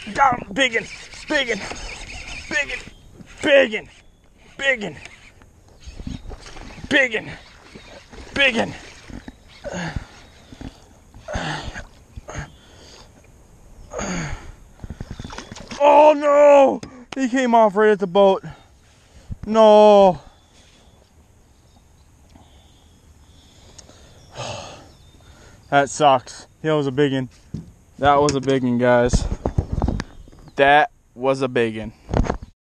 Down, biggin, biggin, biggin, biggin, biggin, biggin, biggin. Oh no! He came off right at the boat. No. That sucks. That was a biggin. That was a biggin, guys. That was a biggin.